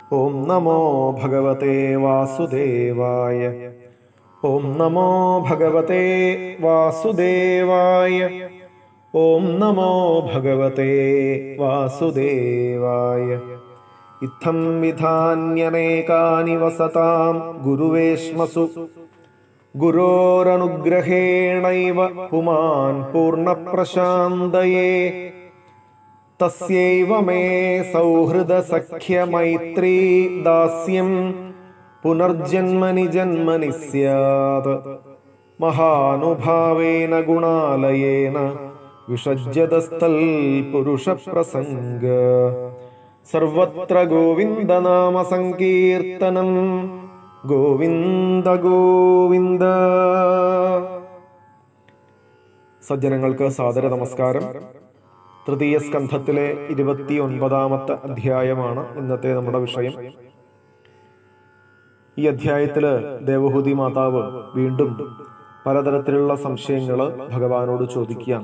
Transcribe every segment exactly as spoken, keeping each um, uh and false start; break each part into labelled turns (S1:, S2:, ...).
S1: ഓം നമോ ഭഗവതേ വാസുദേവായ. ഓം നമോ ഭഗവതേ വാസുദേവായ. ഓം നമോ ഭഗവതേ വാസുദേവായ. ഇത്തം വിധാന്യനേകാനി വസതാം ഗുരുവേശ്മസു ഗുരോരനുഗ്രഹേണൈവ പുമാൻ പൂർണ്ണപ്രശാന്തയേ. തസ്യൈവ മേ സൗഹൃദ സഖ്യ മൈത്രീ ദാസ്യം പുനർജന്മനി ജന്മനി സ്യാത്. മഹാനുഭാവേന ഗുണാലയേന വിഷജ്യതസ്ഥൽ പുരുഷപ്രസംഗ. സർവത്ര ഗോവിന്ദനാമ സങ്കീർത്തനം. ഗോവിന്ദ ഗോവിന്ദ. സജ്ജനങ്ങൾക്ക് സാദര നമസ്കാരം. തൃതീയ സ്കന്ധത്തിലെ ഇരുപത്തി ഒൻപതാമത്തെ അധ്യായമാണ് ഇന്നത്തെ നമ്മുടെ വിഷയം. ഈ അധ്യായത്തില് ദേവഹൂതി മാതാവ് വീണ്ടും പലതരത്തിലുള്ള സംശയങ്ങള് ഭഗവാനോട് ചോദിക്കുക.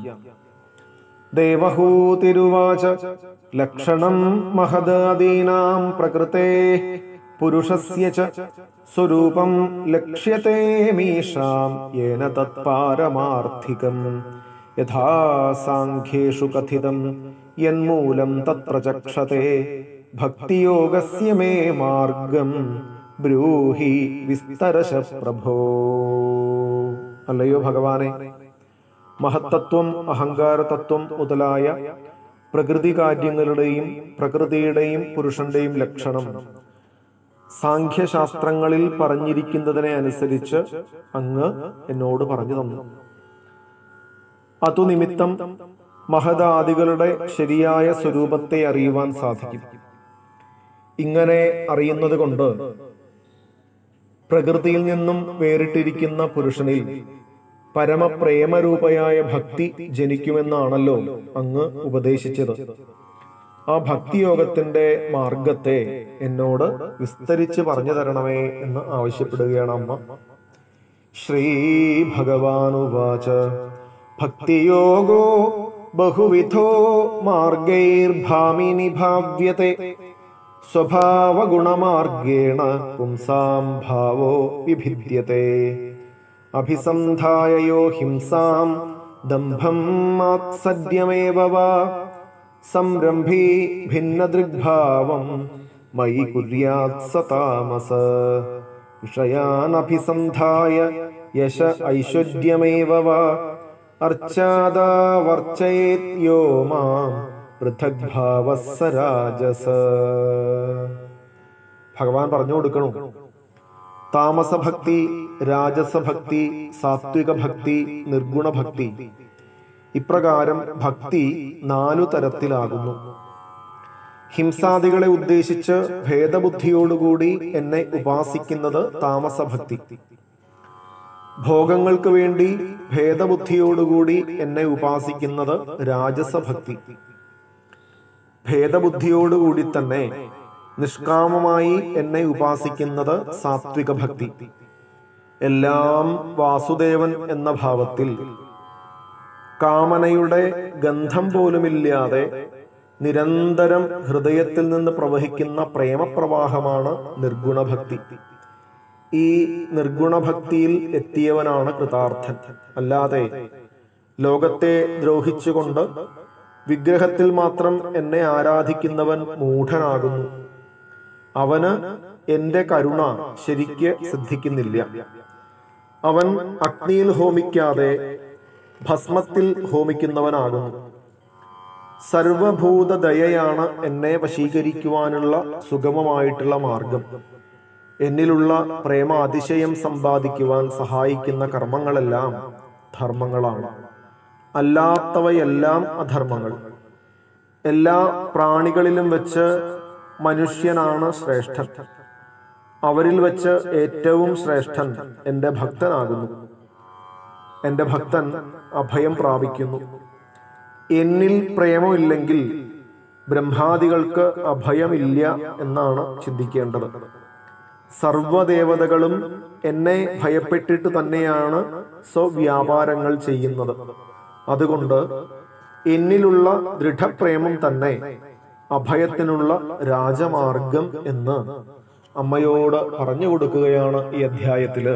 S1: ദേവഹൂതിരുവാച ലക്ഷണം മഹദാദീനാം പ്രകൃതേ പുരുഷസ്യ ച സ്വരൂപം ലക്ഷ്യത്തെ മീഷാം യേന തത്പാരമാർത്ഥികം യഥാ സാംഖ്യേഷു കഥിതം യന്മൂലം തത്പ്രചക്ഷതേ ഭക്തിയോഗസ്യ മേ മാർഗം ബ്രൂഹി വിസ്തരശ പ്രഭോ. അല്ലയോ ഭഗവാനെ, മഹത്തത്വം, അഹങ്കാരതത്വം മുതലായ പ്രകൃതി കാര്യങ്ങളുടെയും പ്രകൃതിയുടെയും പുരുഷന്റെയും ലക്ഷണം സാഖ്യശാസ്ത്രങ്ങളിൽ പറഞ്ഞിരിക്കുന്നതിനെ അനുസരിച്ച് അങ്ങ് എന്നോട് പറഞ്ഞു തന്നു. അതു നിമിത്തം മഹദാദികളുടെ ശരിയായ സ്വരൂപത്തെ അറിയുവാൻ സാധിക്കും. ഇങ്ങനെ അറിയുന്നത് കൊണ്ട് പ്രകൃതിയിൽ നിന്നും വേറിട്ടിരിക്കുന്ന പുരുഷനിൽ പരമപ്രേമരൂപയായ ഭക്തി ജനിക്കുമെന്നാണല്ലോ അങ്ങ് ഉപദേശിച്ചത്. ആ ഭക്തിയോഗത്തിന്റെ മാർഗത്തെ എന്നോട് വിസ്തരിച്ച് പറഞ്ഞു തരണമേ എന്ന് ആവശ്യപ്പെടുകയാണ് അമ്മ. ശ്രീ ഭഗവാനുവാച ഭക്തിയോഗോ ബഹുവിധോ മാർഗൈർഭാമിനി ഭാവ്യത്തെ സ്വഭാവഗുണമാർഗേണ പുംസാം ഭാവോ വിഭിദ്യത്തെ. അഭിസന്ധായ യോ ഹിംസാം ദംഭം മാത്സര്യമേവ വാ സംരംഭീ ഭിന്നദൃഗ്ഭാവം മയി കുര്യാത് സ താമസ. വിഷയാനഭിസന്ധായ യശ ഐശ്വര്യമേവ വാ അർച്ചാദാ വർച്ചയേത് യോ മാം പൃഥഗ്ഭാവഃ സ രാജസ. ഭഗവാൻ പറഞ്ഞു കൊടുക്കണു, താമസഭക്തി, രാജസഭക്തി, സാത്വിക ഭക്തി, നിർഗുണ ഭക്തി, ഇപ്രകാരം ഭക്തി നാലു തരത്തിലാകുന്നു. ഹിംസാദികളെ ഉദ്ദേശിച്ച് ഭേദബുദ്ധിയോടുകൂടി എന്നെ ഉപാസിക്കുന്നത് താമസഭക്തി. ഭോഗങ്ങൾക്ക് വേണ്ടി ഭേദബുദ്ധിയോടുകൂടി എന്നെ ഉപാസിക്കുന്നത് രാജസഭക്തി. ഭേദബുദ്ധിയോടുകൂടി തന്നെ നിഷ്കാമമായി എന്നെ ഉപാസിക്കുന്നത് സാത്വിക ഭക്തി. എല്ലാം വാസുദേവൻ എന്ന ഭാവത്തിൽ കാമനയുടെ ഗന്ധം പോലുമില്ലാതെ നിരന്തരം ഹൃദയത്തിൽ നിന്ന് പ്രവഹിക്കുന്ന പ്രേമപ്രവാഹമാണ് നിർഗുണഭക്തി. ഈ നിർഗുണഭക്തിയിൽ എത്തിയവനാണ് കൃതാർത്ഥൻ. അല്ലാതെ ലോകത്തെ ദ്രോഹിച്ചുകൊണ്ട് വിഗ്രഹത്തിൽ മാത്രം എന്നെ ആരാധിക്കുന്നവൻ മൂഢനാകുന്നു. അവന് എന്റെ കരുണ ശരിക്ക് സിദ്ധിക്കുന്നില്ല. അവൻ അഗ്നിയിൽ ഹോമിക്കാതെ ഭസ്മത്തിൽ ഹോമിക്കുന്നവനാകുന്നു. സർവഭൂതദയയാണ് എന്നെ വശീകരിക്കുവാനുള്ള സുഗമമായിട്ടുള്ള മാർഗം. എന്നിലുള്ള പ്രേമ അതിശയം സമ്പാദിക്കുവാൻ സഹായിക്കുന്ന കർമ്മങ്ങളെല്ലാം ധർമ്മങ്ങളാണ്. അല്ലാത്തവയെല്ലാം അധർമ്മങ്ങൾ. എല്ലാ പ്രാണികളിലും വെച്ച് മനുഷ്യനാണ് ശ്രേഷ്ഠൻ. അവരിൽ വെച്ച് ഏറ്റവും ശ്രേഷ്ഠൻ എന്റെ ഭക്തനാകുന്നു. എന്റെ ഭക്തൻ അഭയം പ്രാപിക്കുന്നു. എന്നിൽ പ്രേമമില്ലെങ്കിൽ ബ്രഹ്മാദികൾക്ക് അഭയമില്ല എന്നാണ് ചിന്തിക്കേണ്ടത്. സർവദേവതകളും എന്നെ ഭയപ്പെട്ടിട്ട് തന്നെയാണ് സ്വവ്യാപാരങ്ങൾ ചെയ്യുന്നത്. അതുകൊണ്ട് എന്നിലുള്ള ദൃഢപ്രേമം തന്നെ അഭയത്തിനുള്ള രാജമാർഗം എന്ന് അമ്മയോട് പറഞ്ഞു കൊടുക്കുകയാണ് ഈ അധ്യായത്തില്.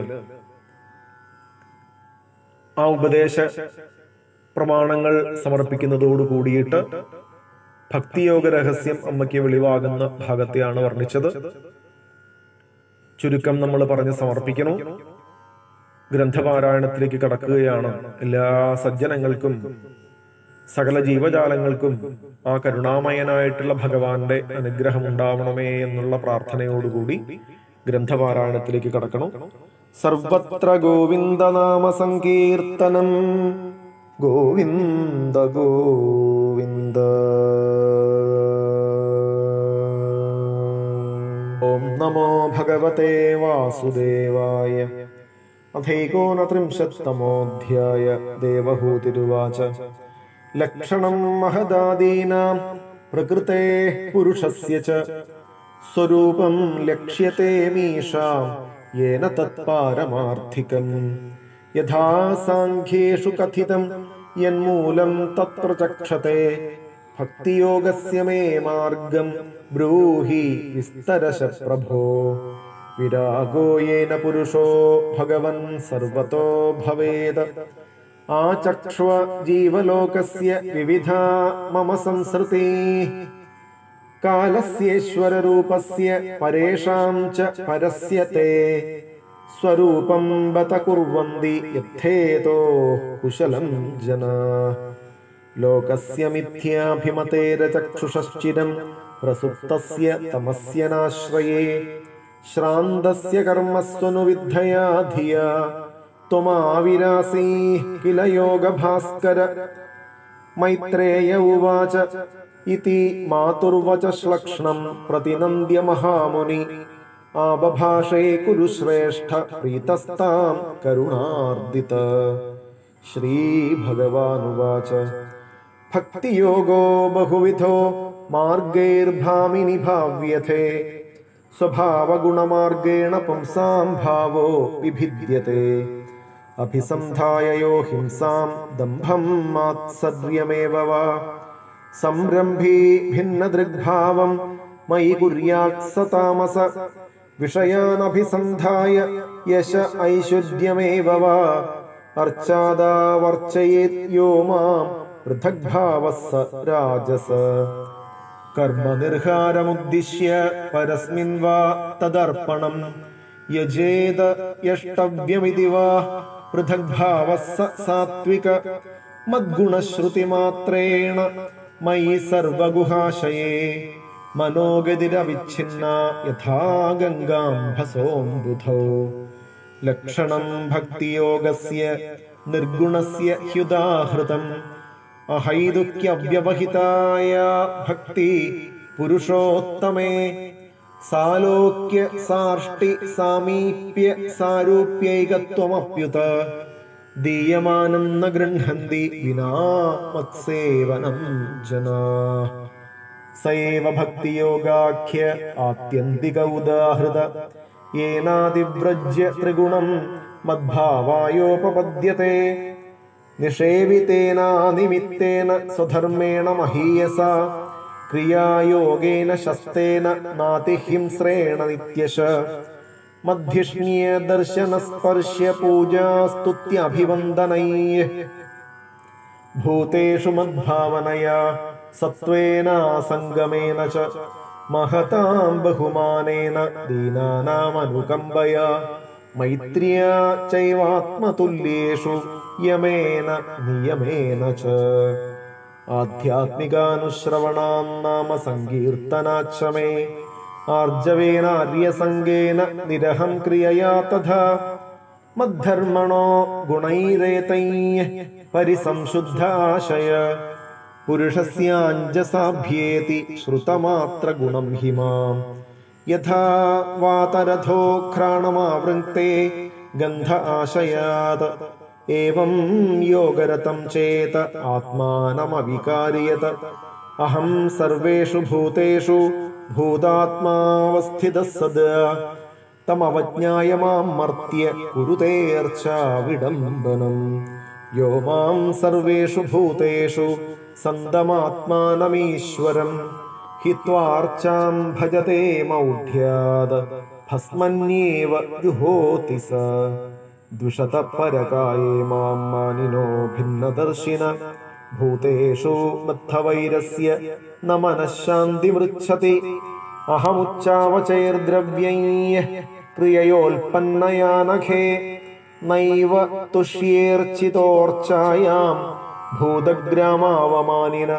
S1: ആ ഉപദേശ പ്രമാണങ്ങൾ സമർപ്പിക്കുന്നതോട് കൂടിയിട്ട് ഭക്തിയോഗ രഹസ്യം അമ്മയ്ക്ക് വെളിവാകുന്ന ഭാഗത്തെയാണ് വർണ്ണിച്ചത്. ചുരുക്കം നമ്മൾ പറഞ്ഞ് സമർപ്പിക്കണം. ഗ്രന്ഥപാരായണത്തിലേക്ക് കടക്കുകയാണ്. എല്ലാ സജ്ജനങ്ങൾക്കും സകല ജീവജാലങ്ങൾക്കും ആ കരുണാമയനായിട്ടുള്ള ഭഗവാന്റെ അനുഗ്രഹം ഉണ്ടാവണമേ എന്നുള്ള പ്രാർത്ഥനയോടുകൂടി ഗ്രന്ഥപാരായണത്തിലേക്ക് കടക്കണം. സർവത്ര ഗോവിന്ദനാമ സങ്കീർത്തനം. ഗോവിന്ദ ഗോവിന്ദ. ഓം നമോ ഭഗവതേ വാസുദേവായ. അഥൈകോനത്രിംശത്തമോऽധ്യായ. ദേവഹൂതിരുവാച. ലക്ഷണം മഹദാദീനാം പ്രകൃതേഃ പുരുഷസ്യ ച സ്വരൂപം ലക്ഷ്യത്തെ മീഷാം യേന തത്പാരമാർത്ഥികം. യഥാ സാംഖ്യേഷു കഥിതം യന്മൂലം തത്ര ചക്ഷതേ. ഭക്തിയോഗസ്യ മേ മാർഗം ബ്രൂഹി വിസ്തരശ പ്രഭോ. വിരാഗോ യേന പുരുഷോ ഭഗവൻ സർവതോ ഭവേത്. ആചക്ഷ്വ ജീവലോകസ്യ വിവിധാ മമ സംസൃതി. കാലസ്യേശ്വരരൂപസ്യ പരേഷാം ച പരസ്യ തേ. സ്വരൂപം ബത കുർവന്തി യഥേതോ കുശലം ജനാഃ. ലോകസ്യ മിഥ്യാഭിമതേരചക്ഷുഷശ്ചിരം പ്രസുപ്തസ്യ തമസ്യ നാശ്രയേ. ശ്രാന്തസ്യ കർമ്മസ്വനു വിദ്ധയാ ധിയാ. ത്വമാവിരാസീഃ കില യോഗഭാസ്കര. മൈത്രേയ ഉവാച ഇതി മാതുർവച ശ്ലക്ഷ്ണം പ്രതിനന്ദ്യ മഹാമുനി. ആബഭാഷേ കുരു ശ്രേഷ്ഠ പ്രീതസ്താം കരുണാർദിത. ശ്രീഭഗവാനുവാച. ഭക്തിയോഗോ ബഹുവിധോ മാർഗൈർഭാമിനി ഭാവ്യത്തെ. സ്വഭാവഗുണമാർഗേണ പുംസാം ഭാവോ വിഭിദ്യത്തെ. അഭിസന്ധായ യോ ഹിംസാം ദംഭം മാത്സര്യമേവ വാ. സംരംഭീ ഭിന്നദൃഗ്ഭാവം മയി കുര്യാത് സ താമസ. വിഷയാനഭിസന്ധായ യശ ഐശ്വര്യമേവ വാ. അർച്ചാദാ വർച്ചയേത് യോ മാം പൃഥഗ്ഭാവഃ സ രാജസ. കർമ്മനിർഹാരമുദ്ദിശ്യ പരസ്മിൻ വാ തദർപ്പണം. യജേത യഷ്ടവ്യമിതി വാ പൃഥഗ്ഭാവഃ സ സാത്വിക. മദ്ഗുണശ്രുതിമാത്രേണ മയി സർവഗുഹാശയേ. മനോഗതിരവിച്ഛിന്ന യഥാ ഗംഗാംഭസോംബുധൗ. ലക്ഷണം ഭക്തിയോഗസ്യ നിർഗുണസ്യ ഹ്യുദാഹൃതം. അഹൈതുക്യവ്യവഹിതായ ഭക്തി പുരുഷോത്തമേ. സാലോക്യ സാഷ്ടി സാമീപ്യ സാരൂപ്യൈകത്വമപ്യുത. ദീയമാനം ന ഗൃഹന്തി വിനാ മത്സേവനം ജനാഃ. സൈവ ഭക്തിയോഗാഖ്യ ആത്യന്തിക ഉദാഹൃത. യേനാദിവ്രജ്യ ത്രിഗുണം മദ്ഭാവായോപപദ്യത്തെ. നിഷേവിതേന നിമിത്തേന സ്വധർമ്മേണ മഹീയസ. ക്രിയായോഗേന ശസ്തേന നാതിഹിംസ്രേണ നിത്യശ. മധ്യഷ്ണ്യ ദർശന സ്പർശ്യ പൂജാസ്തുത്യഭിവന്ദനൈഃ. ഭൂതേഷു മദ്ഭാവനയാ സത്വേന സംഗമേന ച. മഹതാം ബഹുമാനേന ദീനാനാമനുകമ്പയാ. മൈത്ര്യാ ചൈവാത്മതുല്യേഷു യമേന നിയമേന ച. ആധ്യാത്മികാനുശ്രവണാം നാമ സങ്കീർത്തനാച്ഛ മേ. ആർജവേന ആര്യസംഗേന നിരഹം ക്രിയയാ തഥാ. മദ്ധർമ്മണോ ഗുണൈരേതൈഃ പരിസംശുദ്ധാശയ. പുരുഷസ്യാഞ്ജസാഭ്യേതി ശ്രുതമാത്ര ഗുണം ഹിമാം. യഥാ വാതരഥോ ഘ്രാണമാവൃങ്ക്തേ ഗന്ധ ആശയാത്. ഏവം യോഗരതം ചേത ആത്മാനമവികാര്യത. അഹം സർവേഷു ഭൂതേഷു ഭൂതാത്മാവസ്ഥിതഃ സദാ. തമവജ്ഞായ മാം മർത്യ കുരുതേർച്ചാ വിഡംബനം. യോ മാം സർവേഷു ഭൂതേഷു സന്തമാത്മാനമീശ്വരം. ഹിത്വാർച്ചാം ഭജത്തെ മൗഢ്യാത് ഭസ്മന്യേവ ജുഹോതി സ ദ്വിഷത പരകായേ മാം മാനിനോ ഭിന്നദർശിന ഭൂതേഷു ബദ്ധവൈരസ്യ ന മനഃശാന്തി മൃച്ഛതി അഹമുച്ചാവചൈർദ്രവ്യൈഃ ക്രിയയോൽപന്നയാ നഖേ നൈവ തുഷ്യേർച്ചിതോർച്ചായാം ഭൂതഗ്രാമാവമാനിന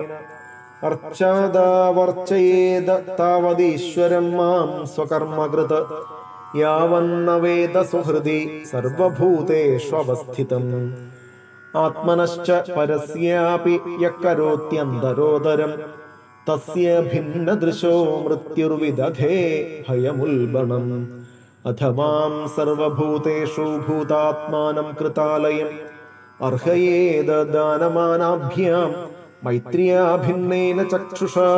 S1: അർച്ചാദാവർച്ചയേത താവദീശ്വരം മാം സ്വകർമ്മകൃത് യാവന്ന വേദ സുഹൃദി സർവഭൂതേഷ്വവസ്ഥിതം ആത്മനശ്ച പരസ്യാപി യക്കരോത്യന്തരോദരം തസ്യ ഭിന്നദൃശോ മൃത്യുർവിദധേ ഭയമുൽബണം അഥ മാം സർവഭൂതേഷു ഭൂതാത്മാനം കൃതാലയം അർഹയേത ദാനമാനാഭ്യാം മൈത്രിയാ ഭിന്നേന ചക്ഷുഷാ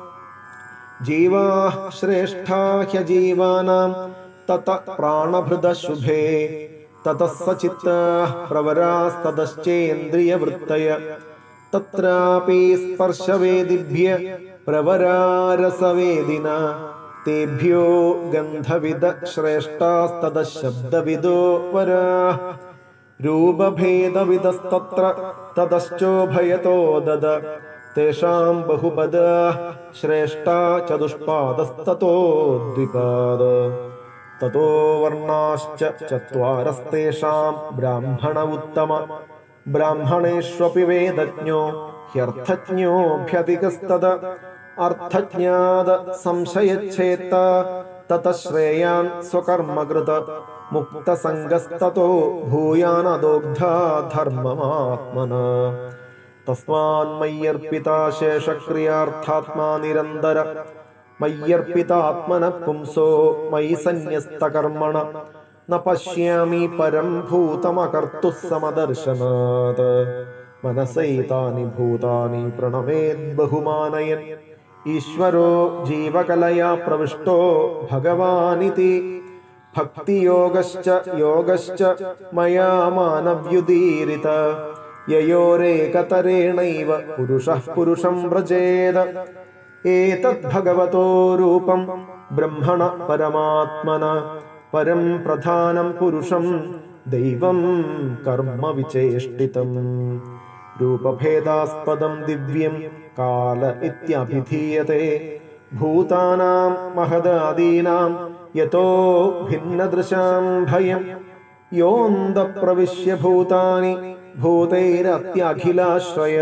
S1: ജീവാഃ ശ്രേഷ്ഠാ ഹ്യജീവാനാം തത പ്രാണഭൃത ശുഭേ തതഃ സചിത്താഃ പ്രവരാസ്തതശ്ചേന്ദ്രിയവൃത്തയ തത്രാപി സ്പർശവേദിഭ്യ പ്രവരാരസവേദിന തേഭ്യോ ഗന്ധവിദ ശ്രേഷ്ഠാസ്തത ശബ്ദവിദോ വരാഃ രൂപഭേദവിദസ്തത്ര തതശ്ചോഭയതോ ദദ തേഷാം ബഹുപദഃ ശ്രേഷ്ഠാ ചതുഷ്പാദസ്തതോ ദ്വിപാദ തതോ വർണ്ണാശ്ച ചത്വാരസ്തേഷാം ബ്രാഹ്മണ ഉത്തമ ബ്രാഹ്മണേഷ്വപി വേദജ്ഞോ ഹ്യർത്ഥജ്ഞോഭ്യധികസ്തത അർത്ഥജ്ഞാത സംശയച്ഛേത്ത തത ശ്രേയാൻ സ്വകർമ്മകൃത മുക്തസംഗസ്തതോ ഭൂയാനദോഗ്ധാ ധർമ്മമാത്മന തസ്മാൻ മയ്യർപ്പിതാ ശേഷക്രിയാർത്ഥാത്മാ നിരന്തര മയ്യർപ്പിതാത്മന പുംസോ മയി സന്യസ്തകർമ്മണ ന പശ്യാമി പരം ഭൂതമകർത്തുഃ സമദർശനാത് മനസൈതാനി ഭൂതാനി പ്രണമേത് ബഹുമാനയൻ ഈശ്വരോ ജീവകലയാ പ്രവിഷ്ടോ ഭഗവാനിതി ഭക്തിയോഗശ്ച യോഗശ്ച മയാ മാനവ്യുദീരിത യയോരേകതരേണൈവ പുരുഷഃ പുരുഷം വ്രജേത ഏതദ് ഭഗവതോ രൂപം ബ്രഹ്മണ പരമാത്മന പരം പ്രധാനം പുരുഷം ദൈവം കർമ്മ വിചേഷ്ടിതം രൂപഭേദാസ്പദം ദിവ്യം കാല ഇത്യഭിധീയതേ ഭൂതാനാം മഹദാദീനാം യതോ ഭിന്നദൃശാം ഭയം യോന്ത പ്രവിശ്യ ഭൂതാനി ഭൂതൈരത്യഖിലാശ്രയ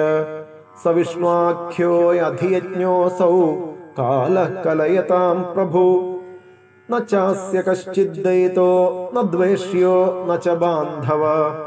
S1: സവിഷ്ണുാഖ്യോയധിയജ്ഞോസൗ കാലഃ കലയതാം പ്രഭു ന ചാസ്യ കശ്ചിദ്ദയിതോ ന ദ്വേഷ്യോ ന ച ബാന്ധവ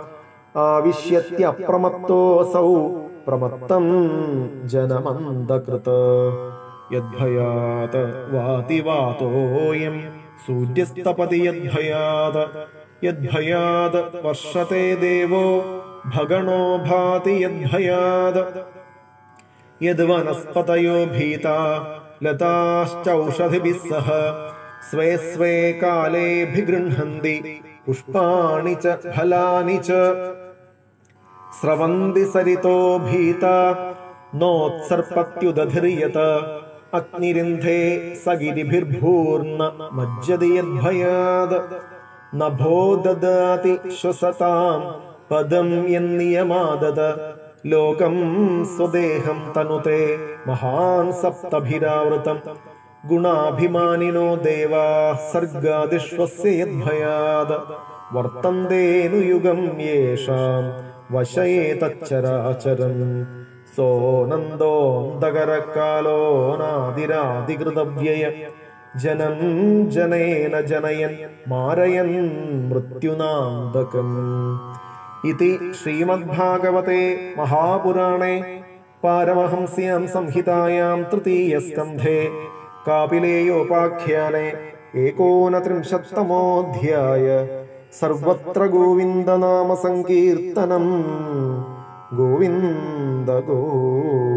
S1: ആവിശ്യത്യപ്രമത്തോസൗ പ്രമത്തം ജനമന്ദകൃത യദ്ഭയാത് വാതി വാതോയം സൂര്യസ്തപതി യദ്ഭയാത് യദ്ഭയാത് വർഷത്തെ ദേവോ ഭഗണോ ഭാതി യദ്ഭയാത് യദ്വനസ്പതയോ ഭീതാ ലതാശ്ചൗഷധിഭിः സഹ സ്വേ സ്വേ കാലേഭിഗൃഹന്തി പുഷ്പാണി ച ഫലാനി ച സ്രവന്തി സരിതോ ഭീതാ നോത്സർപ്പത്യുദധിര്യത അഗ്നിരിന്ധേ സഗിരിഭിർഭൂർന്ന മജ്ജതി യദ്ഭയാത് നഭോ ദദാതി ശ്വസതാം പദം യന്നിയമാദത ലോകം സ്വദേഹം തനുതേ മഹാൻ സപ്തഭിരാവൃതം ഗുണാഭിമാനിനോ ദേവാഃ സർഗാദിഷ്വസ്യ യദ്ഭയാത് വർത്തന്തേനു യുഗം യേഷാം വശയേതച്ചരാചരം സോനന്ദോന്തകരകാലോ നാദിരാദികൃതവ്യയ ജനം ജനേന ജനയൻ മാരയൻ മൃത്യുനാന്തകം. ഇതി ശ്രീമദ്ഭാഗവതേ മഹാപുരാണേ പാരമഹംസ്യാം സംഹിതായാം തൃതീയസ്കന്ധേ കാപിലേയോപാഖ്യാനെ ഏകോനത്രിംശത്തമോऽധ്യായ. സർവത്ര ഗോവിന്ദനാമ സങ്കീർത്തനം. ഗോവിന്ദ ഗോവിന്ദ.